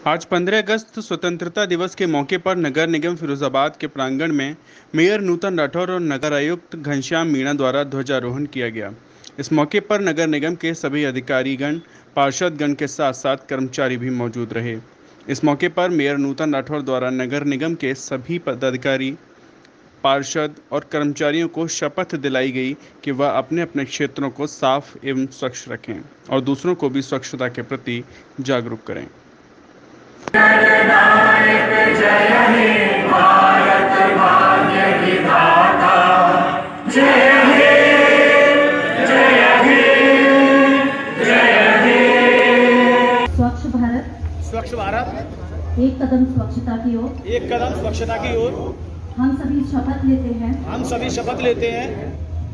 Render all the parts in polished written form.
आज 15 अगस्त स्वतंत्रता दिवस के मौके पर नगर निगम फिरोजाबाद के प्रांगण में मेयर नूतन राठौर और नगर आयुक्त घनश्याम मीणा द्वारा ध्वजारोहण किया गया। इस मौके पर नगर निगम के सभी अधिकारीगण, पार्षदगण के साथ साथ कर्मचारी भी मौजूद रहे। इस मौके पर मेयर नूतन राठौर द्वारा नगर निगम के सभी पदाधिकारी, पार्षद और कर्मचारियों को शपथ दिलाई गई कि वह अपने अपने क्षेत्रों को साफ एवं स्वच्छ रखें और दूसरों को भी स्वच्छता के प्रति जागरूक करें। जननायक जय हे भारत भाग्य विधाता, जय हे जय हे जय हे। स्वच्छ भारत एक कदम स्वच्छता की ओर, एक कदम स्वच्छता की ओर हम सभी शपथ लेते हैं।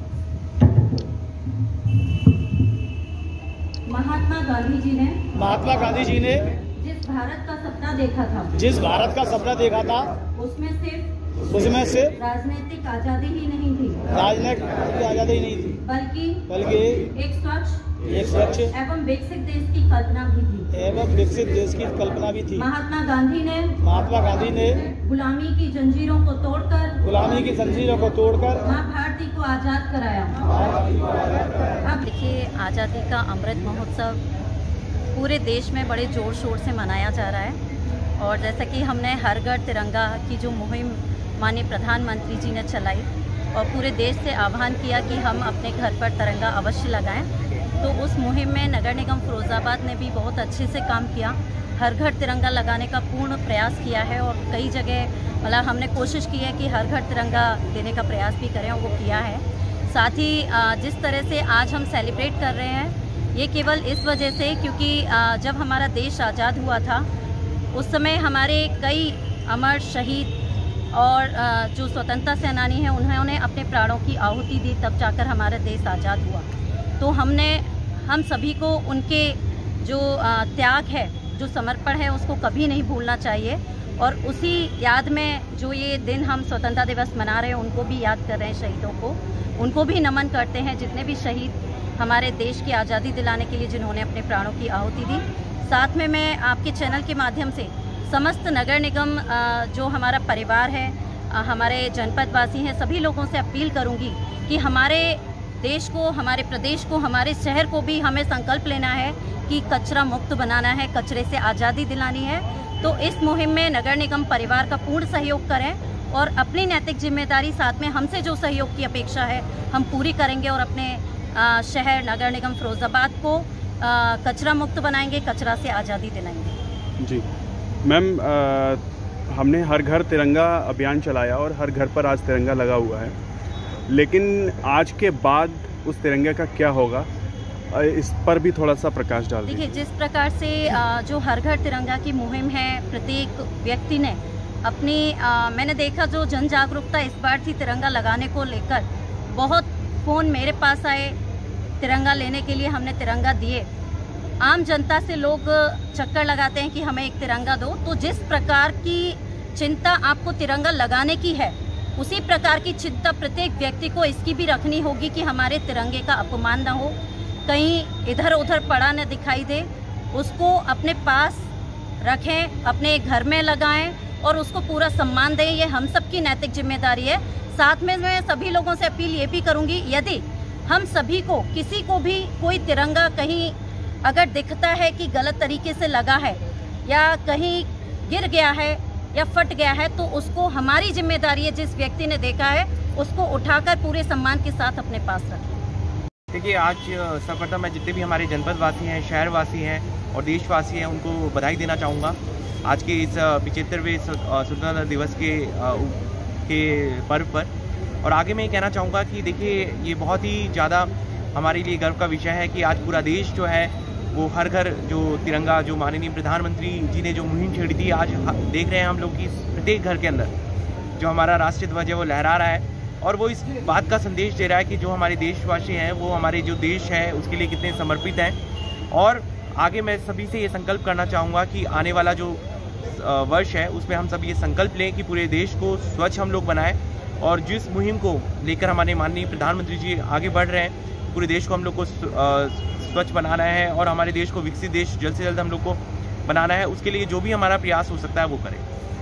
महात्मा गांधी जी ने जिस भारत का सपना देखा था, उसमें सिर्फ राजनीतिक आजादी ही नहीं थी, बल्कि एक स्वच्छ एवं विकसित देश की कल्पना भी थी। महात्मा गांधी ने गुलामी की जंजीरों को तोड़कर माँ भारती को आजाद कराया। अब देखिए, आज़ादी का अमृत महोत्सव पूरे देश में बड़े जोर शोर से मनाया जा रहा है और जैसा कि हमने हर घर तिरंगा की जो मुहिम माननीय प्रधानमंत्री जी ने चलाई और पूरे देश से आह्वान किया कि हम अपने घर पर तिरंगा अवश्य लगाएं, तो उस मुहिम में नगर निगम फिरोजाबाद ने भी बहुत अच्छे से काम किया। हर घर तिरंगा लगाने का पूर्ण प्रयास किया है और कई जगह मतलब हमने कोशिश की है कि हर घर तिरंगा देने का प्रयास भी करें और वो किया है। साथ ही जिस तरह से आज हम सेलिब्रेट कर रहे हैं, ये केवल इस वजह से क्योंकि जब हमारा देश आज़ाद हुआ था उस समय हमारे कई अमर शहीद और जो स्वतंत्रता सेनानी हैं उन्होंने अपने प्राणों की आहुति दी, तब जाकर हमारा देश आज़ाद हुआ। तो हम सभी को उनके जो त्याग है, जो समर्पण है, उसको कभी नहीं भूलना चाहिए और उसी याद में जो ये दिन हम स्वतंत्रता दिवस मना रहे हैं उनको भी याद कर रहे हैं, शहीदों को, उनको भी नमन करते हैं, जितने भी शहीद हमारे देश की आज़ादी दिलाने के लिए जिन्होंने अपने प्राणों की आहुति दी। साथ में मैं आपके चैनल के माध्यम से समस्त नगर निगम जो हमारा परिवार है, हमारे जनपदवासी हैं, सभी लोगों से अपील करूंगी कि हमारे देश को, हमारे प्रदेश को, हमारे शहर को भी हमें संकल्प लेना है कि कचरा मुक्त बनाना है, कचरे से आज़ादी दिलानी है। तो इस मुहिम में नगर निगम परिवार का पूर्ण सहयोग करें और अपनी नैतिक जिम्मेदारी साथ में हमसे जो सहयोग की अपेक्षा है हम पूरी करेंगे और अपने शहर नगर निगम फिरोजाबाद को कचरा मुक्त बनाएंगे, कचरा से आज़ादी दिलाएंगे। जी मैम, हमने हर घर तिरंगा अभियान चलाया और हर घर पर आज तिरंगा लगा हुआ है, लेकिन आज के बाद उस तिरंगे का क्या होगा, इस पर भी थोड़ा सा प्रकाश डाल दीजिए। देखिए, जिस प्रकार से जो हर घर तिरंगा की मुहिम है, प्रत्येक व्यक्ति ने अपनी मैंने देखा जो जन जागरूकता इस बार थी तिरंगा लगाने को लेकर, बहुत फ़ोन मेरे पास आए तिरंगा लेने के लिए, हमने तिरंगा दिए। आम जनता से लोग चक्कर लगाते हैं कि हमें एक तिरंगा दो, तो जिस प्रकार की चिंता आपको तिरंगा लगाने की है उसी प्रकार की चिंता प्रत्येक व्यक्ति को इसकी भी रखनी होगी कि हमारे तिरंगे का अपमान न हो, कहीं इधर उधर पड़ा न दिखाई दे, उसको अपने पास रखें, अपने घर में लगाएं और उसको पूरा सम्मान दें। ये हम सबकी नैतिक जिम्मेदारी है। साथ में मैं सभी लोगों से अपील ये भी करूंगी, यदि हम सभी को, किसी को भी कोई तिरंगा कहीं अगर दिखता है कि गलत तरीके से लगा है या कहीं गिर गया है या फट गया है, तो उसको हमारी जिम्मेदारी है, जिस व्यक्ति ने देखा है उसको उठाकर पूरे सम्मान के साथ अपने पास रखें। देखिए, आज सर्वप्रथम मैं जितने भी हमारे जनपदवासी हैं, शहरवासी हैं और देशवासी हैं उनको बधाई देना चाहूँगा आज के इस 75वें स्वतंत्रता दिवस के पर्व पर। और आगे मैं ये कहना चाहूँगा कि देखिए, ये बहुत ही ज़्यादा हमारे लिए गर्व का विषय है कि आज पूरा देश जो है वो हर घर जो तिरंगा, जो माननीय प्रधानमंत्री जी ने जो मुहिम छेड़ी थी, आज देख रहे हैं हम लोग कि प्रत्येक घर के अंदर जो हमारा राष्ट्रीय ध्वज है वो लहरा रहा है और वो इस बात का संदेश दे रहा है कि जो हमारे देशवासी हैं वो हमारे जो देश है उसके लिए कितने समर्पित हैं। और आगे मैं सभी से ये संकल्प करना चाहूँगा कि आने वाला जो वर्ष है उसमें हम सब ये संकल्प लें कि पूरे देश को स्वच्छ हम लोग बनाएं और जिस मुहिम को लेकर हमारे माननीय प्रधानमंत्री जी आगे बढ़ रहे हैं, पूरे देश को हम लोग को स्वच्छ बनाना है और हमारे देश को विकसित देश जल्द से जल्द हम लोग को बनाना है, उसके लिए जो भी हमारा प्रयास हो सकता है वो करें।